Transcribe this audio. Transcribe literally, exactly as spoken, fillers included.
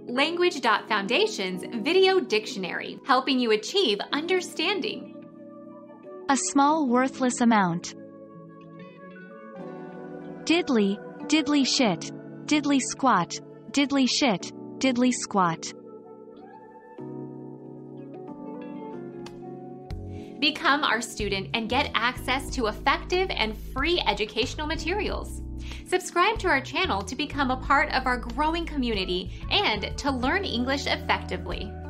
Language dot Foundation's Video Dictionary, helping you achieve understanding. A small worthless amount. Diddly, diddly shit, diddly squat, diddly shit, diddly squat. Become our student and get access to effective and free educational materials. Subscribe to our channel to become a part of our growing community and to learn English effectively.